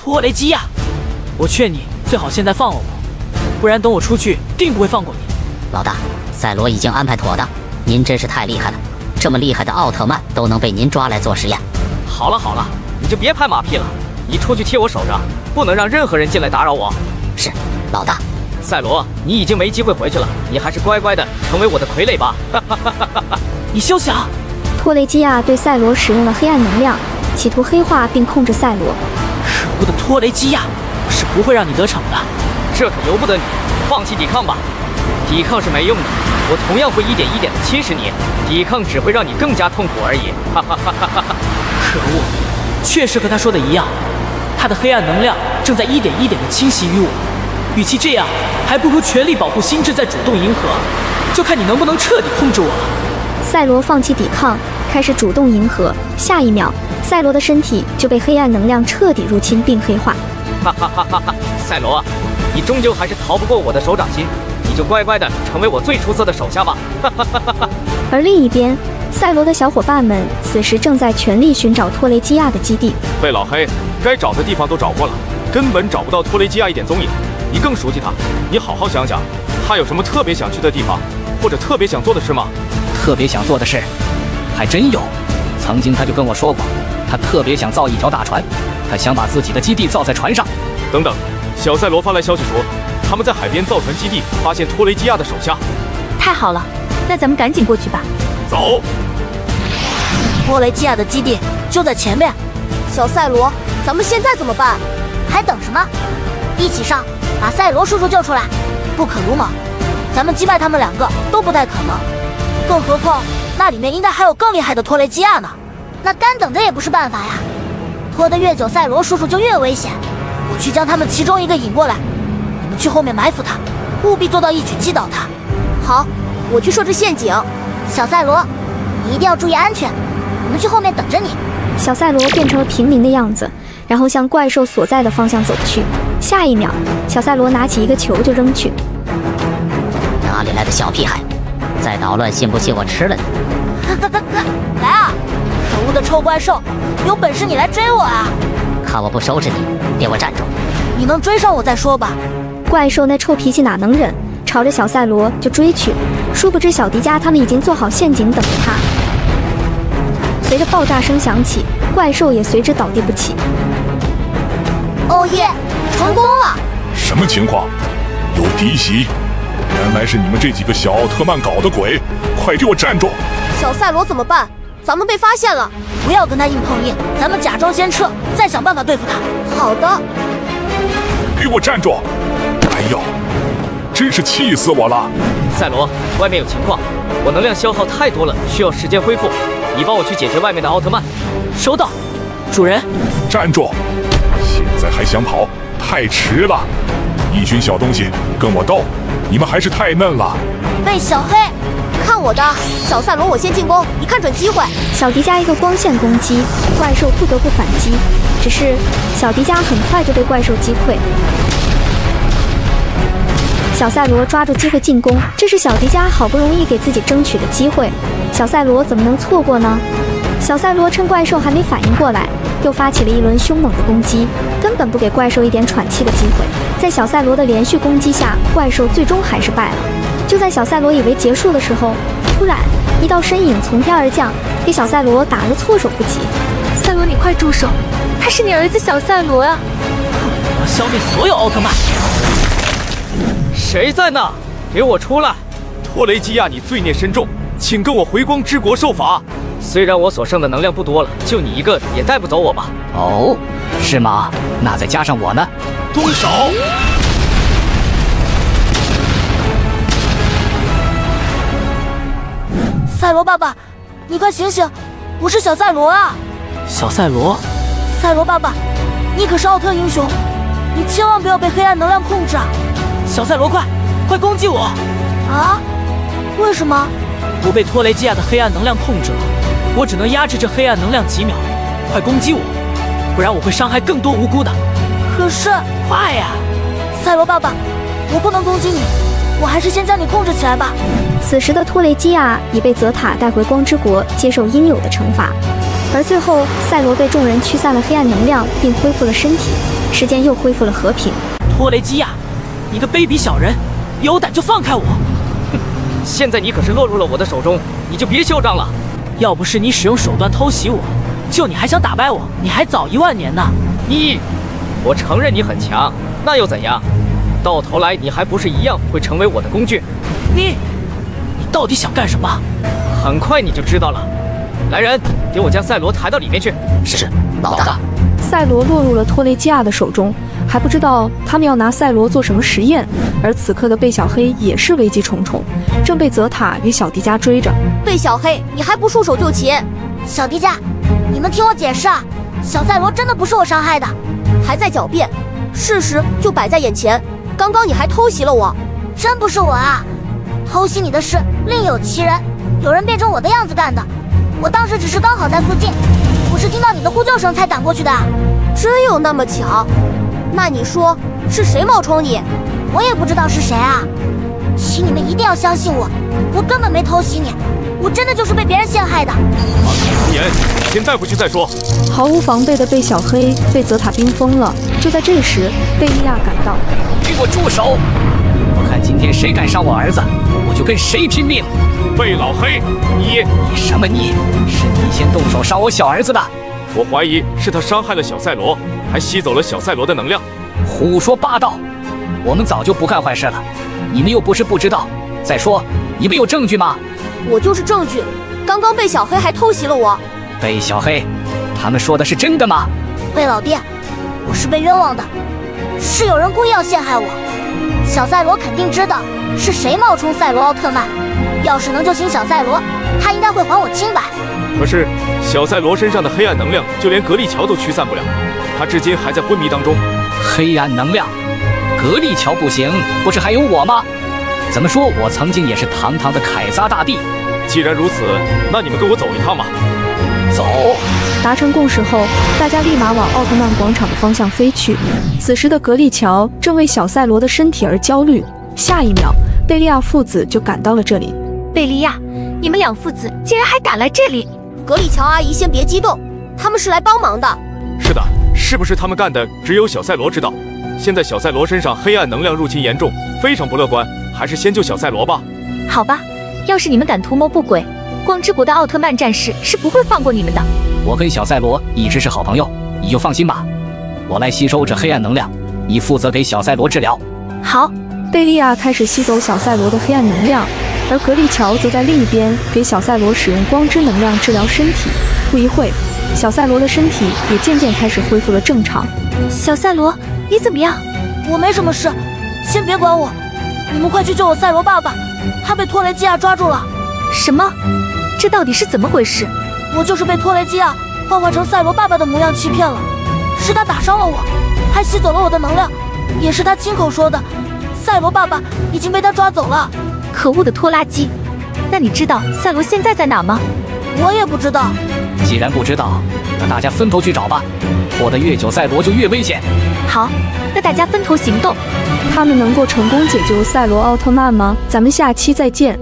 托雷基亚，我劝你最好现在放了我，不然等我出去，定不会放过你。 老大，赛罗已经安排妥当，您真是太厉害了，这么厉害的奥特曼都能被您抓来做实验。 好了好了，你就别拍马屁了，你出去替我守着，不能让任何人进来打扰我。 是，老大。 赛罗，你已经没机会回去了，你还是乖乖的成为我的傀儡吧。 你休想！ 托雷基亚对赛罗使用了黑暗能量，企图黑化并控制赛罗。 可恶的托雷基亚，我是不会让你得逞的。 这可由不得你，放弃抵抗吧。抵抗是没用的，我同样会一点一点的侵蚀你，抵抗只会让你更加痛苦而已。 可恶，确实和他说的一样，他的黑暗能量正在一点一点的侵袭于我。与其这样，还不如全力保护心智，再主动迎合，就看你能不能彻底控制我了。 赛罗放弃抵抗，开始主动迎合。下一秒，赛罗的身体就被黑暗能量彻底入侵并黑化。 赛罗，你终究还是逃不过我的手掌心，你就乖乖的成为我最出色的手下吧。 而另一边，赛罗的小伙伴们此时正在全力寻找托雷基亚的基地。 被老黑该找的地方都找过了，根本找不到托雷基亚一点踪影。你更熟悉他，你好好想想，他有什么特别想去的地方，或者特别想做的事吗？ 特别想做的事，还真有。曾经他就跟我说过，他特别想造一条大船，他想把自己的基地造在船上。 等等，小赛罗发来消息说，他们在海边造船基地发现托雷基亚的手下。 太好了，那咱们赶紧过去吧。 走。 托雷基亚的基地就在前面。 小赛罗，咱们现在怎么办？ 还等什么？一起上！把赛罗叔叔救出来！不可鲁莽，咱们击败他们两个都不太可能，更何况那里面应该还有更厉害的托雷基亚呢。那干等着也不是办法呀，拖得越久，赛罗叔叔就越危险。我去将他们其中一个引过来，你们去后面埋伏他，务必做到一举击倒他。 好，我去设置陷阱。 小赛罗，你一定要注意安全，我们去后面等着你。 小赛罗变成了平民的样子，然后向怪兽所在的方向走去。下一秒，小赛罗拿起一个球就扔去。 哪里来的小屁孩，再捣乱信不信我吃了你？ 来啊！可恶的臭怪兽，有本事你来追我啊！ 看我不收拾你，给我站住！ 你能追上我再说吧。 怪兽那臭脾气哪能忍，朝着小赛罗就追去。殊不知小迪迦他们已经做好陷阱等着他。随着爆炸声响起，怪兽也随之倒地不起。 哦耶！成功了！ 什么情况？有敌袭！原来是你们这几个小奥特曼搞的鬼！快给我站住！ 小赛罗怎么办？咱们被发现了！ 不要跟他硬碰硬，咱们假装先撤，再想办法对付他。 好的。 给我站住！哎呦，真是气死我了！ 赛罗，外面有情况，我能量消耗太多了，需要时间恢复。你帮我去解决外面的奥特曼。 收到，主人。 站住！现在还想跑？太迟了！一群小东西跟我斗，你们还是太嫩了。 被小黑， 看我的！小赛罗，我先进攻，你看准机会。 小迪迦一个光线攻击，怪兽不得不反击。只是小迪迦很快就被怪兽击溃。小赛罗抓住机会进攻，这是小迪迦好不容易给自己争取的机会，小赛罗怎么能错过呢？小赛罗趁怪兽还没反应过来，又发起了一轮凶猛的攻击，根本不给怪兽一点喘气的机会。在小赛罗的连续攻击下，怪兽最终还是败了。就在小赛罗以为结束的时候，突然一道身影从天而降，给小赛罗打了个措手不及。 赛罗，你快住手！他是你儿子小赛罗啊！ 我要消灭所有奥特曼！ 谁在那？给我出来！ 托雷基亚，你罪孽深重，请跟我回光之国受罚。 虽然我所剩的能量不多了，就你一个也带不走我吧？哦，是吗？那再加上我呢？ 动手！ 赛罗爸爸，你快醒醒！我是小赛罗啊！ 小赛罗， 赛罗爸爸，你可是奥特英雄，你千万不要被黑暗能量控制啊！ 小赛罗，快攻击我！ 啊？为什么？ 我被托雷基亚的黑暗能量控制了，我只能压制这黑暗能量几秒。快攻击我，不然我会伤害更多无辜的。 可是， 快呀！ 赛罗爸爸，我不能攻击你，我还是先将你控制起来吧。 此时的托雷基亚已被泽塔带回光之国，接受应有的惩罚。 而最后，赛罗被众人驱散了黑暗能量，并恢复了身体，世间又恢复了和平。 托雷基亚，你个卑鄙小人，有胆就放开我！ 哼，现在你可是落入了我的手中，你就别嚣张了。 要不是你使用手段偷袭我，就你还想打败我，你还早10000年呢！ 我承认你很强，那又怎样？到头来你还不是一样会成为我的工具？ 你到底想干什么？ 很快你就知道了。来人，给我将赛罗抬到里面去。 是，老大。 赛罗落入了托雷基亚的手中，还不知道他们要拿赛罗做什么实验。而此刻的贝小黑也是危机重重，正被泽塔与小迪迦追着。 贝小黑，你还不束手就擒！ 小迪迦，你们听我解释啊！小赛罗真的不是我伤害的， 还在狡辩，事实就摆在眼前。刚刚你还偷袭了我， 真不是我啊！偷袭你的事另有其人，有人变成我的样子干的。我当时只是刚好在附近，我是听到你的呼救声才赶过去的。 真有那么巧？那你说是谁冒充你？ 我也不知道是谁啊，请你们一定要相信我，我根本没偷袭你，我真的就是被别人陷害的。 马屁无言，先带回去再说。 毫无防备的贝小黑被泽塔冰封了。就在这时，贝利亚赶到， 给我住手！我看今天谁敢伤我儿子，我就跟谁拼命。 贝老黑，你什么你？是你先动手伤我小儿子的。 我怀疑是他伤害了小赛罗，还吸走了小赛罗的能量。 胡说八道！我们早就不干坏事了，你们又不是不知道。再说，你们有证据吗？ 我就是证据。刚刚贝小黑还偷袭了我。 贝小黑，他们说的是真的吗？ 贝老弟，我是被冤枉的，是有人故意要陷害我。小赛罗肯定知道是谁冒充赛罗奥特曼，要是能救醒小赛罗，他应该会还我清白。 可是小赛罗身上的黑暗能量，就连格力乔都驱散不了，他至今还在昏迷当中。 黑暗能量，格力乔不行，不是还有我吗？怎么说我曾经也是堂堂的凯撒大帝。 既然如此，那你们跟我走一趟吧。 走。 达成共识后，大家立马往奥特曼广场的方向飞去。此时的格力乔正为小赛罗的身体而焦虑。下一秒，贝利亚父子就赶到了这里。 贝利亚，你们两父子竟然还赶来这里！ 格力乔阿姨，先别激动，他们是来帮忙的。 是的，是不是他们干的，只有小赛罗知道。现在小赛罗身上黑暗能量入侵严重，非常不乐观，还是先救小赛罗吧。 好吧，要是你们敢图谋不轨，光之国的奥特曼战士是不会放过你们的。 我跟小赛罗一直是好朋友，你就放心吧。我来吸收这黑暗能量，你负责给小赛罗治疗。 好。 贝利亚开始吸走小赛罗的黑暗能量，而格力乔则在另一边给小赛罗使用光之能量治疗身体。不一会，小赛罗的身体也渐渐开始恢复了正常。 小赛罗，你怎么样？ 我没什么事，先别管我，你们快去救我赛罗爸爸，他被托雷基亚抓住了。 什么？这到底是怎么回事？ 我就是被托雷基亚幻化成赛罗爸爸的模样欺骗了，是他打伤了我，还吸走了我的能量，也是他亲口说的，赛罗爸爸已经被他抓走了。 可恶的拖拉机！那你知道赛罗现在在哪吗？ 我也不知道。 既然不知道，那大家分头去找吧，拖得越久赛罗就越危险。 好，那大家分头行动。 他们能够成功解救赛罗奥特曼吗？咱们下期再见。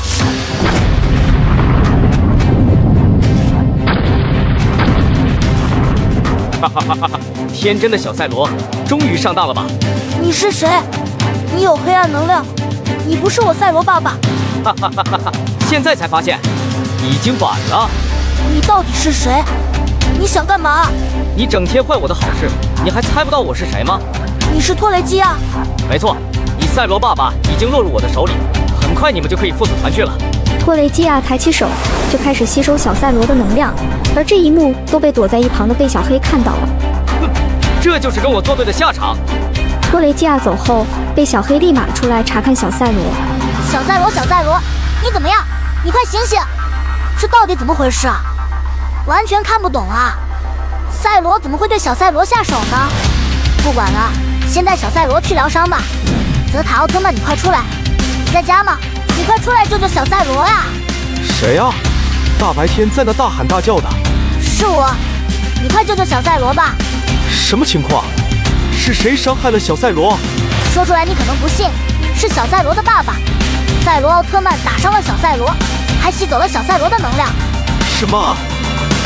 哈哈哈哈！天真的小赛罗，终于上当了吧？ 你是谁？你有黑暗能量，你不是我赛罗爸爸。 哈哈哈哈！现在才发现，已经晚了。 你到底是谁？你想干嘛？ 你整天坏我的好事，你还猜不到我是谁吗？ 你是托雷基亚。 没错，你赛罗爸爸已经落入我的手里，很快你们就可以父子团聚了。 托雷基亚抬起手，就开始吸收小赛罗的能量，而这一幕都被躲在一旁的贝小黑看到了。 哼，这就是跟我作对的下场。 托雷基亚走后，贝小黑立马出来查看小赛罗。 小赛罗，小赛罗，你怎么样？你快醒醒！这到底怎么回事啊？完全看不懂啊！赛罗怎么会对小赛罗下手呢？不管了，先带小赛罗去疗伤吧。泽塔奥特曼，你快出来！你在家吗？你快出来救救小赛罗呀！ 谁呀？大白天在那大喊大叫的。 是我，你快救救小赛罗吧！ 什么情况？是谁伤害了小赛罗？ 说出来你可能不信，是小赛罗的爸爸，赛罗奥特曼打伤了小赛罗，还吸走了小赛罗的能量。 什么？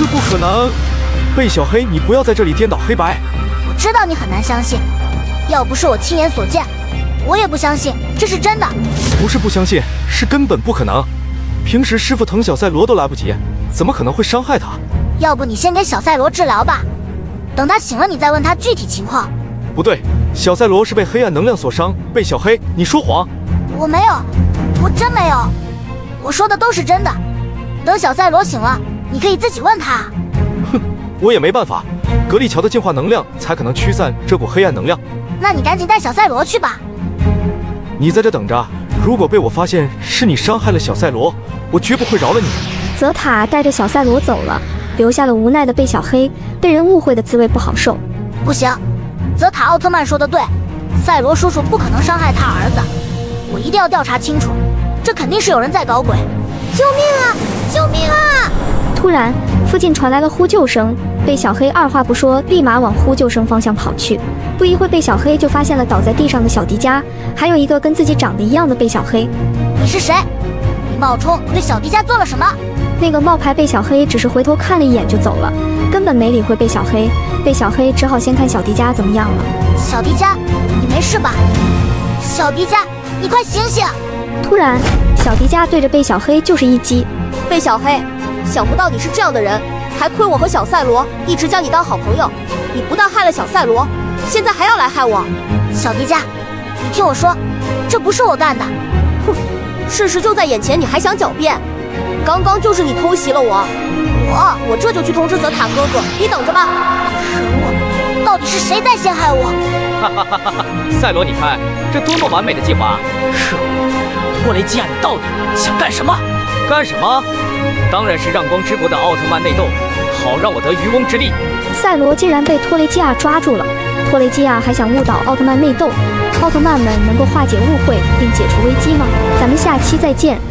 这不可能！贝小黑，你不要在这里颠倒黑白。 我知道你很难相信，要不是我亲眼所见，我也不相信这是真的。 不是不相信，是根本不可能。平时师傅疼小赛罗都来不及，怎么可能会伤害他？ 要不你先给小赛罗治疗吧，等他醒了你再问他具体情况。 不对，小赛罗是被黑暗能量所伤。贝小黑，你说谎！ 我没有，我真没有，我说的都是真的。等小赛罗醒了，你可以自己问他。 哼，我也没办法，格力桥的净化能量才可能驱散这股黑暗能量。 那你赶紧带小赛罗去吧。 你在这等着，如果被我发现是你伤害了小赛罗，我绝不会饶了你。 泽塔带着小赛罗走了，留下了无奈的贝小黑，被人误会的滋味不好受。 不行，泽塔奥特曼说的对，赛罗叔叔不可能伤害他儿子，我一定要调查清楚，这肯定是有人在搞鬼。救命啊！救命啊！ 突然，附近传来了呼救声，贝小黑二话不说，立马往呼救声方向跑去。不一会，贝小黑就发现了倒在地上的小迪迦，还有一个跟自己长得一样的贝小黑。 你是谁？你冒充对小迪迦做了什么？ 那个冒牌贝小黑只是回头看了一眼就走了，根本没理会贝小黑。贝小黑只好先看小迪迦怎么样了。 小迪迦，你没事吧？小迪迦，你快醒醒！ 突然，小迪迦对着贝小黑就是一击。 贝小黑，想不到你是这样的人，还亏我和小赛罗一直将你当好朋友。你不但害了小赛罗，现在还要来害我。 小迪迦，你听我说，这不是我干的。 哼，事实就在眼前，你还想狡辩？刚刚就是你偷袭了我，我这就去通知泽塔哥哥，你等着吧。 可恶，到底是谁在陷害我？ 哈哈哈哈！赛罗，你看这多么完美的计划！ 可恶，托雷基亚，你到底想干什么？ 干什么？当然是让光之国的奥特曼内斗，好让我得渔翁之利。 赛罗竟然被托雷基亚抓住了，托雷基亚还想误导奥特曼内斗，奥特曼们能够化解误会并解除危机吗？咱们下期再见。